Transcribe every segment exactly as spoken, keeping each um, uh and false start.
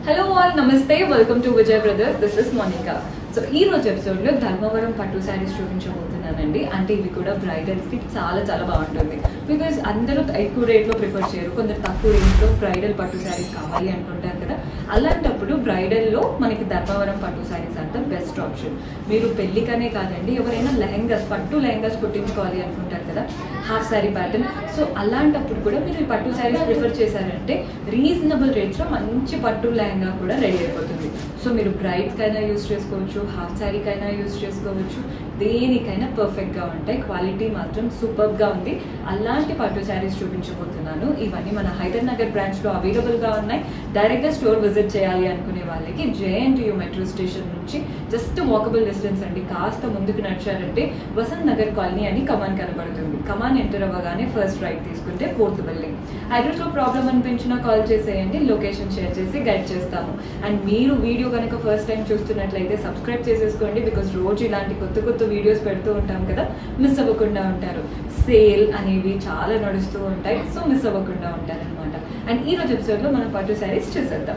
Hello all, Namaste, welcome to Vijay Brothers. This is Monica. So ఈ రోజు episode లో ధర్మవరం పట్టు శారీస్ చూపించబోతున్నానండి. అంటే ఇవి కూడా బ్రైడల్స్ కి చాలా చాలా బాగుంటుంది. బికాజ్ అందరూ ఎక్కువ రేట్ లో ప్రిఫర్ చేయరు, కొందరు తక్కువ రేంజ్ లో బ్రైడల్ పట్టు శారీస్ కావాలి అనుకుంటారు కదా. అలాంటప్పుడు బ్రైడల్ లో మనకి ధర్మవరం పట్టు శారీస్ అంటే బెస్ట్ ఆప్షన్. మీరు పెళ్లికనే కాదండి, ఎవరైనా లెహంగాస్ పట్టు లెహంగాస్ కుట్టించుకోవాలి అనుకుంటారు కదా, హాఫ్ శారీ ప్యాటర్న్. సో అలాంటప్పుడు కూడా మీరు ఈ పట్టు శారీస్ ప్రిఫర్ చేశారంటే రీజనబుల్ రేట్స్ లో మంచి పట్టు లెహంగా కూడా రెడీ అయిపోతుంది. సో మీరు బ్రైడ్స్ కైనా యూజ్ చేసుకోవచ్చు, హాఫ్ శారీకైనా యూజ్ చేసుకోవచ్చు, దేనికైనా పర్ఫెక్ట్ గా ఉంటాయి. క్వాలిటీ మాత్రం సూపర్ గా ఉంది. అలాంటి పట్టు శారీస్ చూపించబోతున్నాను. ఇవన్నీ మన హైదర్ నగర్ బ్రాంచ్ లో అవైలబుల్ గా ఉన్నాయి. డైరెక్ట్ గా స్టోర్ విజిట్ చేయాలి అనుకునే వాళ్ళకి జేఎన్టీయూ మెట్రో స్టేషన్ నుంచి జస్ట్ వాకబుల్ డిస్టెన్స్ అండి. కాస్త ముందుకు నడిచారంటే వసంత్ నగర్ కాలనీ అని కమాన్ కనబడుతుంది. కమాన్ ఎంటర్ అవ్వగానే ఫస్ట్ రైట్ తీసుకుంటే ఫోర్త్ బిల్డింగ్. అడ్రస్ లో ప్రాబ్లం అనిపించినా కాల్ చేసేయండి, లొకేషన్ షేర్ చేసి గైడ్ చేస్తాము. అండ్ మీరు వీడియో కనుక ఫస్ట్ టైం చూస్తున్నట్లయితే సబ్స్క్రైబ్ చేసేసుకోండి. బికాస్ రోజు ఇలాంటి కొత్త కొత్త వీడియోస్ పెడుతూ ఉంటాం కదా, మిస్ అవ్వకుండా ఉంటారు. సేల్ అనేవి చాలా నడుస్తూ ఉంటాయి, సో మిస్ అవ్వకుండా ఉంటారు అనమాట. అండ్ ఈ రోజు ఎపిసోడ్ లో మనం పట్టు శారీస్ చూసేద్దాం.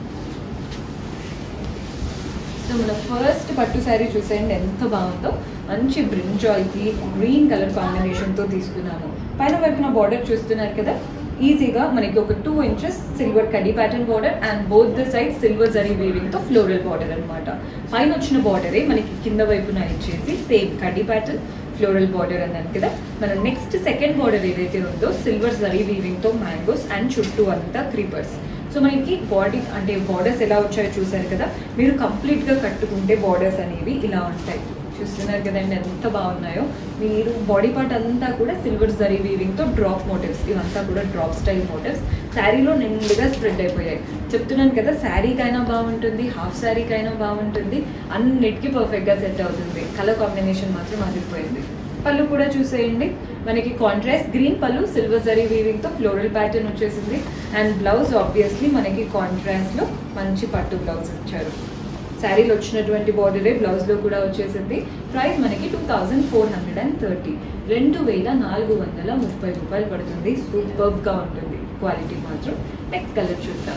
సో మన ఫస్ట్ పట్టు శారీ చూసేయండి ఎంత బాగుందో. మంచి బ్రింజాల్ కి గ్రీన్ కలర్ కాంబినేషన్ తో తీసుకున్నాము. పైన వైపున బార్డర్ చూస్తున్నారు కదా, ఈజీగా మనకి ఒక టూ ఇంచెస్ సిల్వర్ కడ్డీ pattern border and both the side silver zari weaving తో ఫ్లోరల్ బార్డర్ అనమాట. పైన వచ్చిన బార్డరే మనకి కింద వైపున ఇచ్చేసి సేమ్ కడ్డీ ప్యాటర్న్ ఫ్లోరల్ బార్డర్ అన్నాను కదా. మన నెక్స్ట్ సెకండ్ బార్డర్ ఏదైతే ఉందో సిల్వర్ జరీ వీవింగ్ తో మ్యాంగోస్ అండ్ చుట్టూ అంతా క్రీపర్స్. సో మనకి బాడీ అంటే బార్డర్స్ ఎలా వచ్చాయో చూసారు కదా. మీరు కంప్లీట్ గా కట్టుకుంటే బార్డర్స్ అనేవి ఇలా ఉంటాయి. చూస్తున్నారు కదండి ఎంత బాగున్నాయో. మీరు బాడీ పార్ట్ అంతా కూడా సిల్వర్ జరీ వీవింగ్ తో డ్రాప్ మోటివ్స్, ఇవంతా కూడా డ్రాప్ స్టైల్ మోటివ్స్ శారీలో నిండుగా స్ప్రెడ్ అయిపోయాయి. చెప్తున్నాను కదా, శారీకైనా బాగుంటుంది, హాఫ్ శారీకైనా బాగుంటుంది, అన్నిటికీ పర్ఫెక్ట్ గా సెట్ అవుతుంది. కలర్ కాంబినేషన్ మాత్రం అదిరిపోయింది. పళ్ళు కూడా చూసేయండి, మనకి కాంట్రాస్ట్ గ్రీన్ పళ్ళు, సిల్వర్ జరీ వీవింగ్ తో ఫ్లోరల్ ప్యాటర్న్ వచ్చేసింది. అండ్ బ్లౌజ్ ఆబ్వియస్లీ మనకి కాంట్రాస్ట్ లో మంచి పట్టు బ్లౌజ్ ఇచ్చారు. శారీలో వచ్చినటువంటి బార్డరే బ్లౌజ్ లో కూడా వచ్చేసింది. ప్రైస్ మనకి two thousand four hundred and thirty రెండు వేల నాలుగు వందల ముప్పై రూపాయలు పడుతుంది. సూపర్ గా ఉంటుంది క్వాలిటీ మాత్రం. నెక్స్ట్ కలర్ చూద్దాం.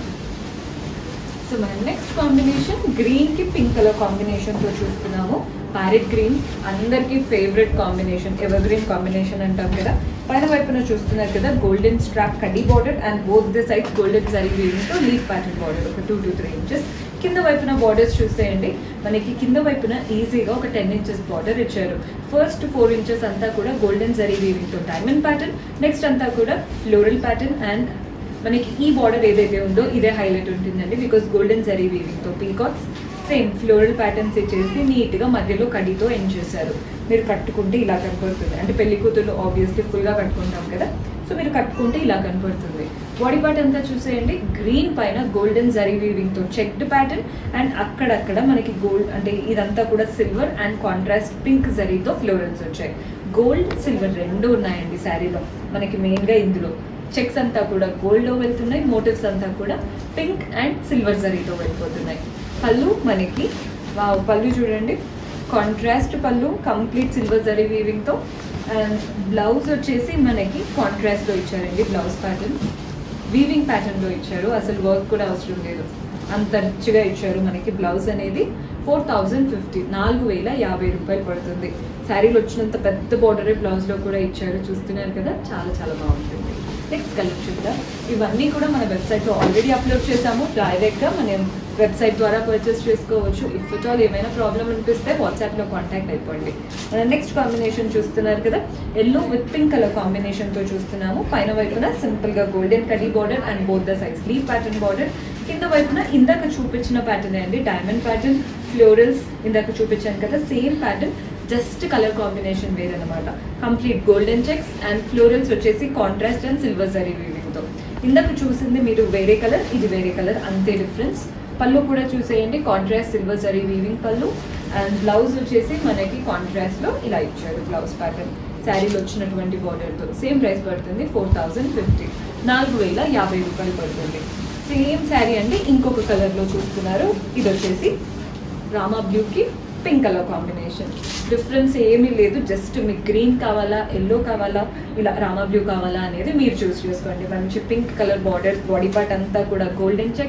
సో మనం నెక్స్ట్ కాంబినేషన్ గ్రీన్ కి పింక్ కలర్ కాంబినేషన్ తో చూస్తున్నాము. ప్యారెట్ గ్రీన్ అందరికి favourite combination, evergreen combination అంటాం కదా. పైన వైపున చూస్తున్నారు కదా, గోల్డెన్ స్ట్రాప్ కడ్డీ border and both the sides golden zari weaving తో లీఫ్ ప్యాటర్న్ బార్డర్ ఒక టూ టు త్రీ ఇంచెస్. కింద వైపున బార్డర్స్ చూసేయండి, మనకి కింద వైపున ఈజీగా ఒక టెన్ ఇంచెస్ బార్డర్ ఇచ్చారు. ఫస్ట్ ఫోర్ ఇంచెస్ అంతా కూడా గోల్డెన్ జరీ వీవింగ్ తో డైమండ్ ప్యాటర్న్, నెక్స్ట్ అంతా కూడా ఫ్లోరల్ ప్యాటర్న్. అండ్ మనకి ఈ బార్డర్ ఏదైతే ఉందో ఇదే హైలైట్ ఉంటుందండి, బికాస్ గోల్డెన్ జరీ వీవింగ్ తో పీకాక్స్ సేమ్ ఫ్లోరల్ ప్యాటర్న్స్ ఇచ్చేసి నీట్ గా మధ్యలో కడితో ఎండ్ చేశారు. మీరు కట్టుకుంటే ఇలా కనపడుతుంది. అంటే పెళ్లి కూతురు ఆబ్వియస్లీ ఫుల్ గా కట్టుకుంటాం కదా, సో మీరు కట్టుకుంటే ఇలా కనపడుతుంది. బాడీ పార్ట్ అంతా చూసేయండి, గ్రీన్ పైన గోల్డెన్ జరీ వీవింగ్ తో చెక్డ్ ప్యాటర్న్ అండ్ అక్కడక్కడ మనకి గోల్డ్ అంటే ఇదంతా కూడా సిల్వర్ అండ్ కాంట్రాస్ట్ పింక్ జరీతో ఫ్లోరల్స్ వచ్చాయి. గోల్డ్ సిల్వర్ రెండు ఉన్నాయండి శారీలో. మనకి మెయిన్ గా ఇందులో చెక్స్ అంతా కూడా గోల్డ్ లో వెళ్తున్నాయి, మోటివ్స్ అంతా కూడా పింక్ అండ్ సిల్వర్ జరీతో వెళ్ళిపోతున్నాయి. పళ్ళు మనకి వావ్, పళ్ళు చూడండి కాంట్రాస్ట్ పళ్ళు, కంప్లీట్ సిల్వర్ జరీ వీవింగ్ తో. అండ్ బ్లౌజ్ వచ్చేసి మనకి కాంట్రాస్ట్ లో ఇచ్చారండి. బ్లౌజ్ ప్యాటర్న్ వీవింగ్ ప్యాటర్న్ లో ఇచ్చారు, అసలు వర్క్ కూడా అవసరం లేదు, అంత రిచ్గా ఇచ్చారు. మనకి బ్లౌజ్ అనేది ఫోర్ థౌజండ్ ఫిఫ్టీ నాలుగు వేల యాభై రూపాయలు పడుతుంది. శారీలో వచ్చినంత పెద్ద బార్డరే బ్లౌజ్ లో కూడా ఇచ్చారు. చూస్తున్నారు కదా, చాలా చాలా బాగుంటుంది. నెక్స్ట్ కలర్ చూద్దాం. ఇవన్నీ కూడా మన వెబ్సైట్ లో ఆల్రెడీ అప్లోడ్ చేసాము. డైరెక్ట్ గా మనం వెబ్సైట్ ద్వారా పర్చేస్ చేసుకోవచ్చు. ఇఫ్ ఇట్ ఆల్ ఏమైనా ప్రాబ్లం అనిపిస్తే వాట్సాప్ లో కాంటాక్ట్ అయిపోండి. నెక్స్ట్ కాంబినేషన్ చూస్తున్నారు కదా, yellow with pink colour combination తో చూస్తున్నాము. పైన వైపున సింపుల్ గా గోల్డెన్ కడ్డీ border and both the sides leaf pattern border. కింద వైపున ఇందాక చూపించిన ప్యాటర్న్ అండి, డైమండ్ ప్యాటర్న్ ఫ్లోరల్స్ ఇందాక చూపించాను కదా, same pattern, just colour combination వేరనమాట. Complete golden checks and florals వచ్చేసి contrast and silver zari weaving తో. ఇందాక చూసింది మీరు వేరే కలర్, ఇది వేరే కలర్, అంతే డిఫరెన్స్. పళ్ళు కూడా చూసేయండి, కాంట్రాస్ట్ సిల్వర్ జరీ వీవింగ్ పళ్ళు. అండ్ బ్లౌజ్ వచ్చేసి మనకి కాంట్రాస్ట్ లో ఇలా ఇచ్చారు బ్లౌజ్ ప్యాటర్న్. శారీలో వచ్చినటువంటి బార్డర్ తో సేమ్ ప్రైస్ పడుతుంది, ఫోర్ థౌజండ్ ఫిఫ్టీ నాలుగు వేల యాభై రూపాయలు పడుతుంది. సేమ్ శారీ అండి, ఇంకొక కలర్ లో చూస్తున్నారు. ఇది వచ్చేసి రామా బ్లూ కి పింక్ కలర్ కాంబినేషన్. డిఫరెన్స్ ఏమీ లేదు, జస్ట్ మీకు గ్రీన్ కావాలా, ఎల్లో కావాలా, ఇలా రామా బ్లూ కావాలా అనేది మీరు చూస్ చేసుకోండి. మంచి pink colour border, body part అంతా కూడా golden checks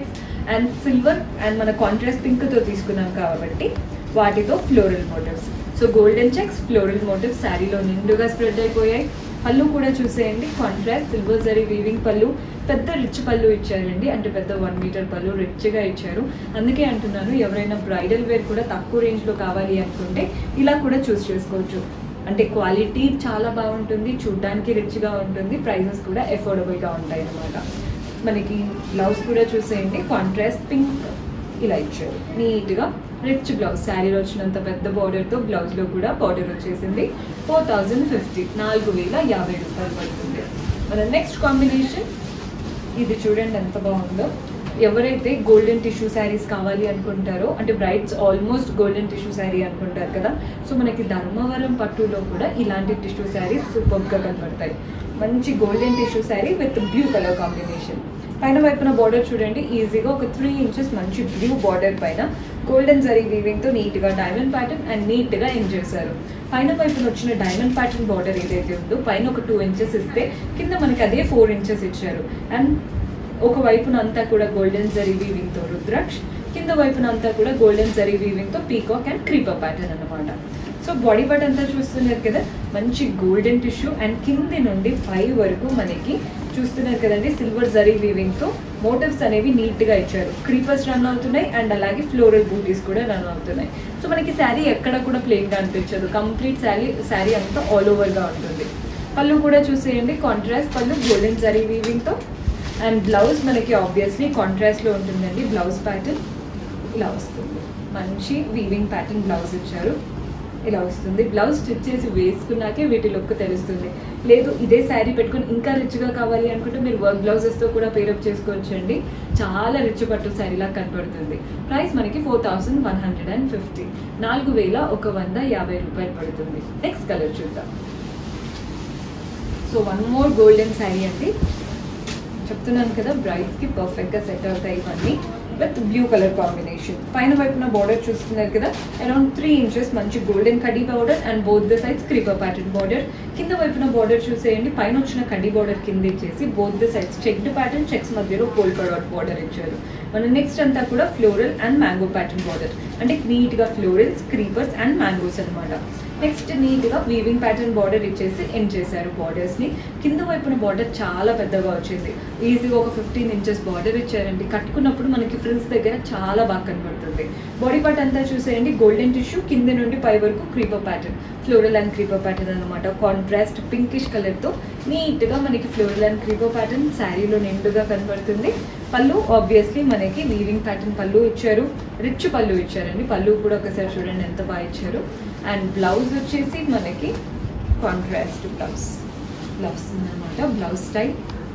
and silver and మన కాంట్రాస్ట్ పింక్తో తీసుకున్నాం కాబట్టి వాటితో floral motifs. So golden checks floral motifs శారీలో నిండుగా స్ప్రెడ్ అయిపోయాయి. పళ్ళు కూడా చూసేయండి, కాంట్రాస్ట్ సిల్వర్ జరీ వీవింగ్ పళ్ళు, పెద్ద రిచ్ పళ్ళు ఇచ్చారండి, అంటే పెద్ద వన్ మీటర్ పళ్ళు రిచ్గా ఇచ్చారు. అందుకే అంటున్నాను, ఎవరైనా బ్రైడల్ వేర్ కూడా తక్కువ రేంజ్లో కావాలి అనుకుంటే ఇలా కూడా చూస్ చేసుకోవచ్చు. అంటే క్వాలిటీ చాలా బాగుంటుంది, చూడ్డానికి రిచ్గా ఉంటుంది, ప్రైసెస్ కూడా అఫోర్డబుల్గా ఉంటాయి అన్నమాట. మనకి బ్లౌజ్ కూడా చూసేయండి, కాంట్రాస్ట్ పింక్ ఇలా ఇచ్చారు, నీట్గా రిచ్ బ్లౌజ్. శారీలో వచ్చినంత పెద్ద బార్డర్తో బ్లౌజ్లో కూడా బార్డర్ వచ్చేసింది. ఫోర్ థౌజండ్ ఫిఫ్టీ నాలుగు వేల యాభై రూపాయలు పడుతుంది. మన నెక్స్ట్ కాంబినేషన్ ఇది చూడండి ఎంత బాగుందో. ఎవరైతే గోల్డెన్ టిష్యూ శారీస్ కావాలి అనుకుంటారో, అంటే brides almost golden tissue sari అనుకుంటారు కదా, సో మనకి ధర్మవరం పట్టులో కూడా ఇలాంటి టిష్యూ శారీస్ సూపర్గా కనబడతాయి. మంచి golden tissue sari with blue colour combination. పైన వైపున బార్డర్ చూడండి, ఈజీగా ఒక త్రీ ఇంచెస్ మంచి బ్లూ బార్డర్ పైన గోల్డెన్ జరీ వీవింగ్తో నీట్గా డైమండ్ ప్యాటర్న్ అండ్ నీట్గా ఎండ్ చేశారు. పైన వైపున వచ్చిన డైమండ్ ప్యాటర్న్ బార్డర్ ఏదైతే ఉందో పైన ఒక టూ ఇంచెస్ ఇస్తే కింద మనకి అదే ఫోర్ ఇంచెస్ ఇచ్చారు. అండ్ ఒక వైపున అంతా కూడా గోల్డెన్ జరీ వీవింగ్తో రుద్రాక్ష్, కింద వైపున అంతా కూడా గోల్డెన్ జరీ వీవింగ్తో పీకాక్ అండ్ క్రీపర్ ప్యాటర్న్ అన్నమాట. సో బాడీ పార్ట్ అంతా చూస్తున్నారు కదా, మంచి గోల్డెన్ టిష్యూ అండ్ కింది నుండి పై వరకు మనకి చూస్తున్నారు కదండి సిల్వర్ జరీ వీవింగ్తో మోటివ్స్ అనేవి నీట్గా ఇచ్చారు. క్రీపర్స్ రన్ అవుతున్నాయి అండ్ అలాగే ఫ్లోరల్ బూటీస్ కూడా రన్ అవుతున్నాయి. సో మనకి శారీ ఎక్కడ కూడా ప్లెయిన్గా అనిపించదు, కంప్లీట్ శారీ శారీ అంతా ఆల్ ఓవర్గా ఉంటుంది. పళ్ళు కూడా చూసేయండి, కాంట్రాస్ట్ పళ్ళు గోల్డెన్ జరీ వీవింగ్తో. అండ్ బ్లౌజ్ మనకి ఆబ్వియస్లీ కాంట్రాస్ట్లో ఉంటుందండి. బ్లౌజ్ ప్యాటర్న్ ఇలా వస్తుంది, మంచి వీవింగ్ ప్యాటర్న్ బ్లౌజ్ ఇచ్చారు, ఇలా వస్తుంది. బ్లౌజ్ స్టిచ్ చేసి వేసుకున్నాకే వీటి లుక్ తెలుస్తుంది. లేదు ఇదే శారీ పెట్టుకుని ఇంకా రిచ్గా కావాలి అనుకుంటే మీరు వర్క్ బ్లౌజెస్తో కూడా పేరప్ చేసుకోవచ్చు అండి. చాలా రిచ్ పట్టు శారీలా కనపడుతుంది. ప్రైస్ మనకి four thousand one hundred and fifty నాలుగు వేల ఒక వంద యాభై రూపాయలు పడుతుంది. నెక్స్ట్ కలర్ చూద్దాం. So one more golden sari అండి. చెప్తున్నాను కదా, బ్రైడ్స్కి పర్ఫెక్ట్గా సెట్ అవుతాయి ఇవన్నీ విత్ బ్లూ కలర్ కాంబినేషన్. పైన వైపున బార్డర్ చూస్తున్నారు కదా, అరౌండ్ త్రీ ఇంచెస్ మంచి గోల్డెన్ కడ్డీ border and both the sides creeper pattern border. కింద వైపున బార్డర్ చూసేయండి, పైన వచ్చిన కడ్డీ బార్డర్ కింద ఇచ్చేసి both the sides checked pattern, checks మధ్యలో పోల్కా డాట్ బార్డర్ ఇచ్చారు. మన నెక్స్ట్ అంతా కూడా floral and mango pattern border, అంటే నీట్గా ఫ్లోరల్స్, క్రీపర్స్ అండ్ మ్యాంగోస్ అనమాట. నెక్స్ట్ నీట్గా వీవింగ్ ప్యాటర్న్ బార్డర్ ఇచ్చేసి ఎండ్ చేశారు బార్డర్స్ని. కింద వైపున బార్డర్ చాలా పెద్దగా వచ్చింది, ఈజీగా ఒక ఫిఫ్టీన్ ఇంచెస్ బార్డర్ ఇచ్చారండి. కట్టుకున్నప్పుడు మనకి ఫ్రిల్స్ దగ్గర చాలా బాగా కనబడుతుంది. బాడీ పార్ట్ అంతా చూసేయండి, గోల్డెన్ టిష్యూ కింద నుండి పై వరకు creeper pattern, floral and creeper pattern అనమాట. కాంట్రాస్ట్ పింకిష్ కలర్తో నీట్గా మనకి ఫ్లోరల్ అండ్ క్రీపర్ ప్యాటర్న్ శారీలో నిండుగా కనబడుతుంది. పళ్ళు ఆబ్వియస్లీ మనకి వీవింగ్ ప్యాటర్న్ పళ్ళు ఇచ్చారు, రిచ్ పళ్ళు ఇచ్చారండి. పళ్ళు కూడా ఒకసారి చూడండి ఎంత బాగా ఇచ్చారు. అండ్ బ్లౌజ్ వచ్చేసి మనకి కాంట్రాస్ట్ బ్లౌజ్ బ్లౌజ్ ఉందన్నమాట. బ్లౌజ్ స్టైల్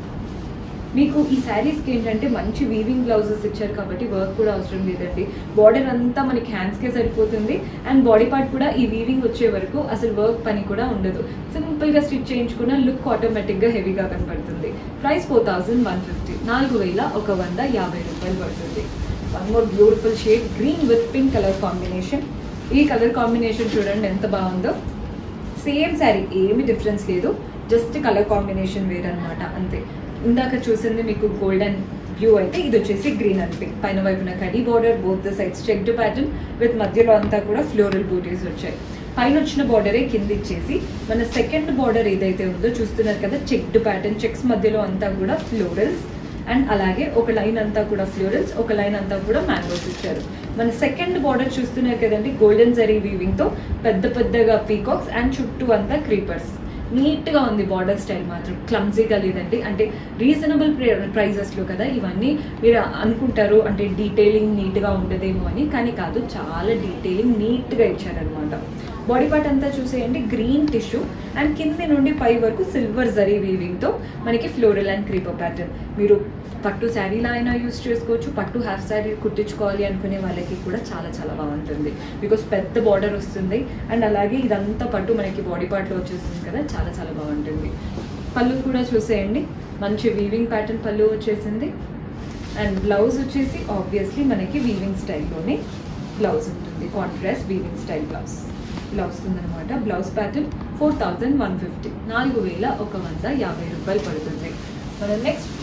మీకు ఈ శారీస్కి ఏంటంటే మంచి వీవింగ్ బ్లౌజెస్ ఇచ్చారు కాబట్టి వర్క్ కూడా అవసరం లేదండి. బార్డర్ అంతా మనకి హ్యాండ్స్కే సరిపోతుంది. అండ్ బాడీ పార్ట్ కూడా ఈ వీవింగ్ వచ్చే వరకు అసలు వర్క్ పని కూడా ఉండదు. సింపుల్గా స్టిచ్ చేయించుకున్న లుక్ ఆటోమేటిక్గా హెవీగా కనపడుతుంది. Price four thousand one fifty నాలుగు వేల ఒక వంద యాభై రూపాయలు పడుతుంది. One more beautiful shade green with pink colour combination. ఈ కలర్ కాంబినేషన్ చూడండి ఎంత బాగుందో. సేమ్ శారీ, ఏమి డిఫరెన్స్ లేదు, జస్ట్ కలర్ కాంబినేషన్ వేరనమాట అంతే. ఇందాక చూసింది మీకు గోల్డెన్ బ్లూ అయితే ఇది వచ్చేసి గ్రీన్ అండ్ పింక్. పైన వైపున కడీ border, both the sides checked pattern with మధ్యలో అంతా కూడా ఫ్లోరల్ బూటీస్ వచ్చాయి. పైన వచ్చిన బార్డరే కింద ఇచ్చేసి మన సెకండ్ బార్డర్ ఏదైతే ఉందో చూస్తున్నారు కదా, చెక్డ్ ప్యాటర్న్, చెక్స్ మధ్యలో అంతా కూడా ఫ్లోరల్స్ అండ్ అలాగే ఒక లైన్ అంతా కూడా ఫ్లోరల్స్, ఒక లైన్ అంతా కూడా మ్యాంగోస్ ఇచ్చారు. మన సెకండ్ బార్డర్ చూస్తున్నారు కదండి, గోల్డెన్ జరీ వీవింగ్తో పెద్ద పెద్దగా పీకాక్స్ అండ్ చుట్టూ అంతా క్రీపర్స్. నీట్గా ఉంది బార్డర్ స్టైల్, మాత్రం క్లమ్జీగా లేదండి. అంటే రీజనబుల్ ప్రైజెస్లో కదా ఇవన్నీ. మీరు అనుకుంటారు అంటే డీటెయిలింగ్ నీట్గా ఉండదేమో అని, కానీ కాదు, చాలా డీటెయిలింగ్ నీట్గా ఇచ్చారనమాట. బాడీ పార్ట్ అంతా చూసేయండి, గ్రీన్ టిష్యూ అండ్ కింది నుండి పై వరకు సిల్వర్ జరీ వీవింగ్తో మనకి ఫ్లోరల్ అండ్ క్రీపర్ ప్యాటర్న్. మీరు పట్టు శారీలా అయినా యూస్ చేసుకోవచ్చు, పట్టు హాఫ్ శారీ కుట్టించుకోవాలి అనుకునే వాళ్ళకి కూడా చాలా చాలా బాగుంటుంది. బికాస్ పెద్ద బార్డర్ వస్తుంది అండ్ అలాగే ఇదంతా పట్టు మనకి బాడీ పార్ట్లో వచ్చేస్తుంది కదా, చాలా చాలా బాగుంటుంది. పళ్ళు కూడా చూసేయండి, మంచి వీవింగ్ ప్యాటర్న్ పళ్ళు వచ్చేసింది. అండ్ బ్లౌజ్ వచ్చేసి ఆబ్వియస్లీ మనకి వీవింగ్ స్టైల్లోనే బ్లౌజ్ ఉంటుంది, కాంట్రాస్ట్ వీవింగ్ స్టైల్ బ్లౌజ్ ఇలా వస్తుంది అనమాట. Blouse pattern four thousand one fifty నాలుగు వేల ఒక వంద యాభై రూపాయలు పడుతుంది. మన నెక్స్ట్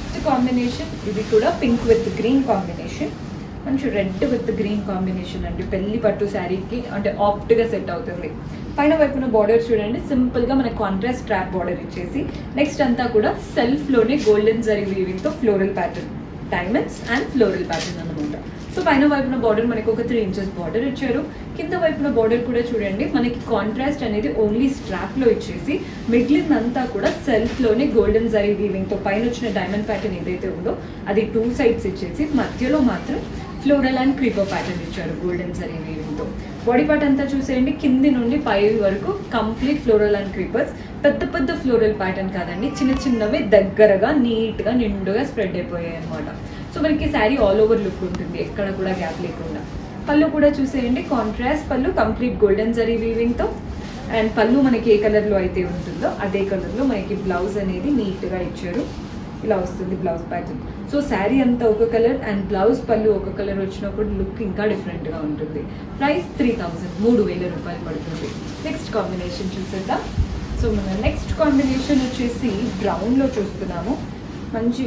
నెక్స్ట్ కాంబినేషన్ ఇది కూడా పింక్ విత్ గ్రీన్ కాంబినేషన్, మంచి రెడ్ విత్ గ్రీన్ కాంబినేషన్ అండి. పెళ్లి పట్టు శారీకి అంటే ఆప్ట్ గా సెట్ అవుతుంది. పైన వైపున బార్డర్ చూడండి, సింపుల్ గా మనకి కాంట్రాస్ట్ స్ట్రాప్ బార్డర్ ఇచ్చేసి నెక్స్ట్ అంతా కూడా సెల్ఫ్ లోనే గోల్డెన్ జరీ వీవింగ్ తో floral pattern, diamonds and floral pattern అనమాట. సో పైన వైపున బార్డర్ మనకి ఒక త్రీ ఇంచెస్ బార్డర్ ఇచ్చారు. కింద వైపున బార్డర్ కూడా చూడండి, మనకి కాంట్రాస్ట్ అనేది ఓన్లీ స్ట్రాప్ లో ఇచ్చేసి మిగిలినంతా కూడా సెల్ఫ్ లోనే గోల్డెన్ జరీ వీవింగ్ తో పైన వచ్చిన డైమండ్ ప్యాటర్న్ ఏదైతే ఉందో అది టూ సైడ్స్ ఇచ్చేసి మధ్యలో మాత్రం ఫ్లోరల్ అండ్ క్రీపర్ ప్యాటర్న్ ఇచ్చారు గోల్డెన్ జరీ వీవింగ్ తో. బాడీ పార్ట్ అంతా చూసేయండి, కింది నుండి పై వరకు కంప్లీట్ ఫ్లోరల్ అండ్ క్రీపర్స్. పెద్ద పెద్ద ఫ్లోరల్ ప్యాటర్న్ కాదండి, చిన్న చిన్నవి దగ్గరగా నీట్ గా నిండుగా స్ప్రెడ్ అయిపోయాయి అనమాట. సో మనకి శారీ ఆల్ ఓవర్ లుక్ ఉంటుంది, ఎక్కడ కూడా గ్యాప్ లేకుండా. పళ్ళు కూడా చూసేయండి, కాంట్రాస్ట్ పళ్ళు కంప్లీట్ గోల్డెన్ జరీ వీవింగ్ తో. అండ్ పళ్ళు మనకి ఏ కలర్ లో అయితే ఉంటుందో అదే కలర్ లో మనకి బ్లౌజ్ అనేది నీట్ గా ఇచ్చారు. ఇలా వస్తుంది బ్లౌజ్ ప్యాటర్న్. సో శారీ అంతా ఒక కలర్ అండ్ బ్లౌజ్ పళ్ళు ఒక కలర్ వచ్చినప్పుడు లుక్ ఇంకా డిఫరెంట్ గా ఉంటుంది. ప్రైస్ త్రీ థౌసండ్ మూడు వేల రూపాయలు పడుతుంది. నెక్స్ట్ కాంబినేషన్ చూసేద్దాం. సో మన నెక్స్ట్ కాంబినేషన్ వచ్చేసి బ్రౌన్ లో చూస్తున్నాము. మంచి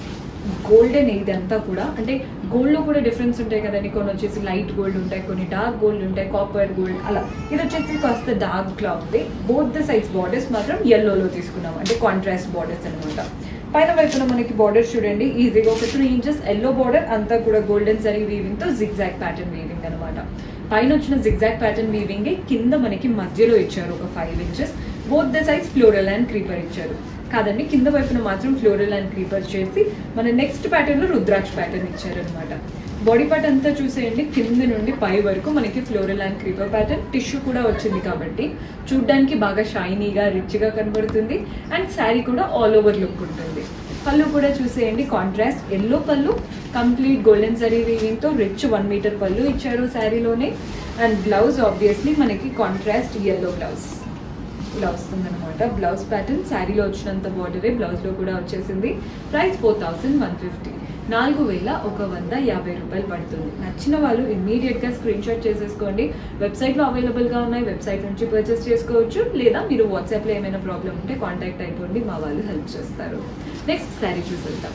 గోల్డెన్ ఇదంతా కూడా, అంటే గోల్డ్ లో కూడా డిఫరెన్స్ ఉంటాయి కదండి. కొన్ని వచ్చేసి లైట్ గోల్డ్ ఉంటాయి, కొన్ని డార్క్ గోల్డ్ ఉంటాయి, కాపర్ గోల్డ్ అలా. ఇది వచ్చేసి కాస్త డార్క్ గా ఉంది. బోత్ ద సైడ్స్ బార్డర్స్ మాత్రం ఎల్లోలో తీసుకున్నాం, అంటే కాంట్రాస్ట్ బార్డర్స్ అనమాట. పైన వైపున మనకి బార్డర్ చూడండి, ఈజీగా ఒక త్రీ ఇంచెస్ ఎల్లో బార్డర్, అంతా కూడా గోల్డెన్ జరీ వీవింగ్ తో జిగ్జాగ్ ప్యాటర్న్ వీవింగ్ అనమాట. పైన వచ్చిన జిగ్జాగ్ ప్యాటర్న్ వీవింగ్ కింద మనకి మధ్యలో ఇచ్చారు ఒక five inches. Both the sides floral and creeper ఇచ్చారు కాదండి, కింద వైపున మాత్రం ఫ్లోరల్ అండ్ క్రీపర్ చేసి మన నెక్స్ట్ ప్యాటర్న్ లో రుద్రాక్ష ప్యాటర్న్ ఇచ్చారు అనమాట. బాడీ పార్ట్ అంతా చూసేయండి, కింద నుండి పై వరకు మనకి floral and creeper pattern. Tissue కూడా వచ్చింది కాబట్టి చూడ్డానికి బాగా షైనీగా రిచ్ గా కనబడుతుంది. అండ్ శారీ కూడా ఆల్ ఓవర్ లుక్ ఉంటుంది. పళ్ళు కూడా చూసేయండి, కాంట్రాస్ట్ ఎల్లో పళ్ళు కంప్లీట్ గోల్డెన్ జరీ వీవింగ్ తో రిచ్ వన్ మీటర్ పళ్ళు ఇచ్చారు శారీలోనే. అండ్ బ్లౌజ్ ఆబ్వియస్లీ మనకి కాంట్రాస్ట్ ఎల్లో బ్లౌజ్ ఇలా వస్తుంది అనమాట. బ్లౌజ్ ప్యాటర్న్ శారీలో వచ్చినంత బార్డరే బ్లౌజ్ లో కూడా వచ్చేసింది. Price four thousand one fifty నాలుగు వేల ఒక వంద యాభై రూపాయలు పడుతుంది. నచ్చిన వాళ్ళు ఇమ్మీడియట్ గా స్క్రీన్ షాట్ చేసేసుకోండి. వెబ్సైట్ లో అవైలబుల్ గా ఉన్నాయి, వెబ్సైట్ నుంచి పర్చేస్ చేసుకోవచ్చు. లేదా మీరు వాట్సాప్ లో ఏమైనా ప్రాబ్లం ఉంటే కాంటాక్ట్ అయిపోండి, మా వాళ్ళు హెల్ప్ చేస్తారు. నెక్స్ట్ శారీ చూసేద్దాం.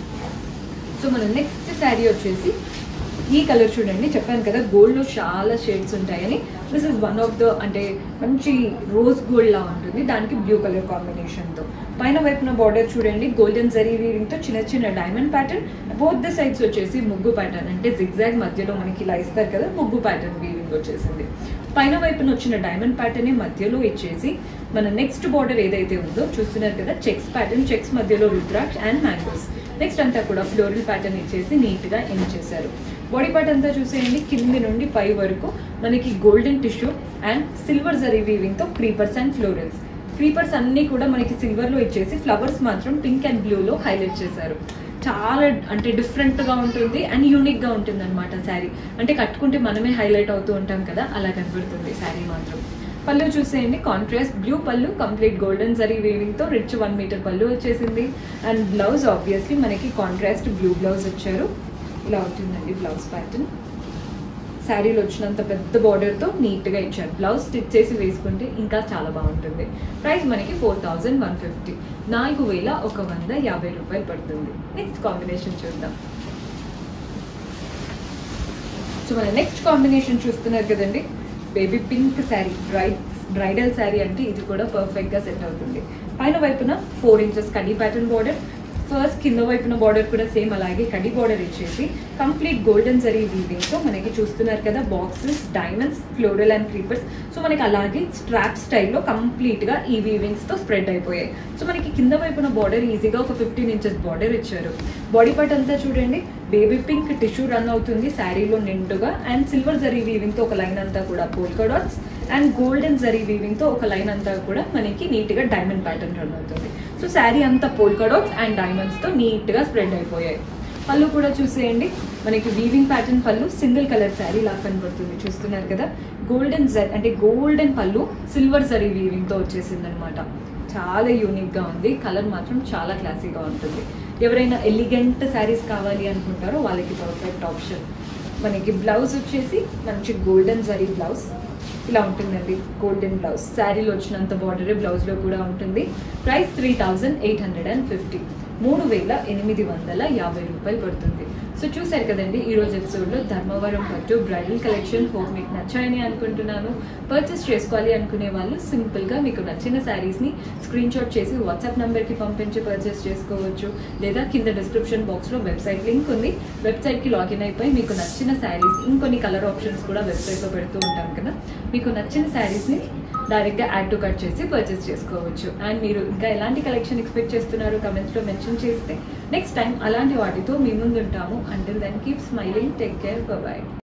సో మన నెక్స్ట్ శారీ వచ్చేసి ఈ కలర్ చూడండి, చెప్పాను కదా గోల్డ్ లో చాలా షేడ్స్ ఉంటాయని. This is one of the, అంటే మంచి రోజ్ గోల్డ్ లా ఉంటుంది, దానికి బ్లూ కలర్ కాంబినేషన్ తో. పైన వైపున బార్డర్ చూడండి, గోల్డెన్ జరీ వీవింగ్ తో చిన్న చిన్న diamond pattern. Both the sides వచ్చేసి ముగ్గు ప్యాటర్న్, అంటే జిగ్జాగ్ మధ్యలో మనకి ఇలా ఇస్తారు కదా, ముగ్గు ప్యాటర్న్ వీవింగ్ వచ్చేసింది. పైన వైపున వచ్చిన డైమండ్ ప్యాటర్న్ మధ్యలో ఇచ్చేసి మన నెక్స్ట్ బార్డర్ ఏదైతే ఉందో చూస్తున్నారు కదా, చెక్స్ ప్యాటర్న్, చెక్స్ మధ్యలో రుద్రాక్ష అండ్ మ్యాంగోస్. నెక్స్ట్ అంతా కూడా ఫ్లోరల్ ప్యాటర్న్ ఇచ్చేసి నీట్ గా ఎండ్ చేశారు. బాడీ పార్ట్ అంతా చూసేయండి, కింది నుండి పై వరకు మనకి golden tissue and silver zari weaving తో క్రీపర్స్ అండ్ ఫ్లోరల్స్. క్రీపర్స్ అన్ని కూడా మనకి సిల్వర్ లో ఇచ్చేసి ఫ్లవర్స్ మాత్రం పింక్ అండ్ బ్లూ లో హైలైట్ చేశారు. చాలా అంటే డిఫరెంట్ గా ఉంటుంది అండ్ యూనిక్ గా ఉంటుంది అనమాట శారీ. అంటే కట్టుకుంటే మనమే హైలైట్ అవుతూ ఉంటాం కదా, అలా కనబడుతుంది శారీ మాత్రం. పళ్ళు చూసేయండి, కాంట్రాస్ట్ బ్లూ పళ్ళు కంప్లీట్ గోల్డెన్ జరీ వీవింగ్ తో రిచ్ వన్ మీటర్ పళ్ళు వచ్చేసింది. అండ్ బ్లౌజ్ ఆబ్వియస్లీ మనకి కాంట్రాస్ట్ బ్లూ బ్లౌజ్ వచ్చారు. ఇలా ఉంటుందండి బ్లౌజ్ ప్యాటర్న్. శారీలో వచ్చినంత పెద్ద బార్డర్ తో నీట్ గా ఇచ్చారు. బ్లౌజ్ స్టిచ్ చేసి వేసుకుంటే ఇంకా చాలా బాగుంటుంది. ప్రైస్ మనకి ఫోర్ థౌజండ్ వన్ ఫిఫ్టీ నాలుగు వేల ఒక వంద యాభై రూపాయలు పడుతుంది. నెక్స్ట్ కాంబినేషన్ చూద్దాం. సో మన నెక్స్ట్ కాంబినేషన్ చూస్తున్నారు కదండి, baby pink sari. Bride bridal sari అంటే ఇది కూడా పర్ఫెక్ట్ గా సెట్ అవుతుంది. పైన వైపున ఫోర్ ఇంచెస్ కడీ ప్యాటర్న్ బార్డర్. ఫస్ట్ కింద వైపున బార్డర్ కూడా సేమ్ అలాగే కడీ బార్డర్ ఇచ్చేసి కంప్లీట్ గోల్డెన్ జరీ వీవింగ్ తో మనకి చూస్తున్నారు కదా, boxes, diamonds, floral and creepers. So మనకి అలాగే స్ట్రాప్ స్టైల్లో కంప్లీట్ గా ఈ వీవింగ్స్ తో స్ప్రెడ్ అయిపోయాయి. సో మనకి కింద వైపున బార్డర్ ఈజీగా ఒక ఫిఫ్టీన్ ఇంచెస్ బార్డర్ ఇచ్చారు. బాడీ పార్ట్ అంతా చూడండి, బేబీ పింక్ టిష్యూ రన్ అవుతుంది శారీలో నిండుగా. అండ్ సిల్వర్ జరీ వీవింగ్ తో ఒక లైన్ అంతా కూడా polka dots and golden zari weaving తో ఒక లైన్ అంతా కూడా మనకి నీట్ గా డైమండ్ ప్యాటర్న్ రన్ అవుతుంది. సో శారీ అంతా పోల్కా డాట్స్ అండ్ డైమండ్స్ తో నీట్ గా స్ప్రెడ్ అయిపోయాయి. పళ్ళు కూడా చూసేయండి, మనకి వీవింగ్ ప్యాటర్న్ పళ్ళు సింగిల్ కలర్ శారీ లా కనబడుతుంది. చూస్తున్నారు కదా, గోల్డెన్ జరీ అంటే గోల్డెన్ పళ్ళు సిల్వర్ జరీ వీవింగ్ తో వచ్చేసింది అనమాట. చాలా యూనిక్ గా ఉంది, కలర్ మాత్రం చాలా క్లాసీగా ఉంటుంది. ఎవరైనా ఎలిగెంట్ శారీస్ కావాలి అనుకుంటారో వాళ్ళకి పర్ఫెక్ట్ ఆప్షన్. మనకి బ్లౌజ్ వచ్చేసి మంచి గోల్డెన్ జరీ బ్లౌజ్ ఇలా ఉంటుందండి. గోల్డెన్ బ్లౌజ్ శారీలో వచ్చినంత బార్డర్ బ్లౌజ్ లో కూడా ఉంటుంది. Price three thousand eight hundred and fifty మూడు వేల ఎనిమిది వందల యాభై రూపాయలు పడుతుంది. సో చూసారు కదండి ఈరోజు ఎపిసోడ్లో ధర్మవరం పట్టు బ్రైడల్ కలెక్షన్. హోప్ మీకు నచ్చాయని అనుకుంటున్నాను. పర్చేస్ చేసుకోవాలి అనుకునే వాళ్ళు సింపుల్గా మీకు నచ్చిన శారీస్ని స్క్రీన్ షాట్ చేసి వాట్సాప్ నెంబర్కి పంపించి పర్చేస్ చేసుకోవచ్చు. లేదా కింద డిస్క్రిప్షన్ బాక్స్లో వెబ్సైట్ లింక్ ఉంది. వెబ్సైట్కి లాగిన్ అయిపోయి మీకు నచ్చిన శారీస్, ఇంకొన్ని కలర్ ఆప్షన్స్ కూడా వెబ్సైట్లో పెడుతూ ఉంటాం కదా, మీకు నచ్చిన శారీస్ని డైరెక్ట్గా యాడ్ టు కట్ చేసి పర్చేస్ చేసుకోవచ్చు. అండ్ మీరు ఇంకా ఎలాంటి కలెక్షన్ ఎక్స్పెక్ట్ చేస్తున్నారు కమెంట్స్లో మెన్షన్ చేస్తే నెక్స్ట్ టైం అలాంటి వాటితో మీ ముందు ఉంటాము. Until then keep smiling, take care, by.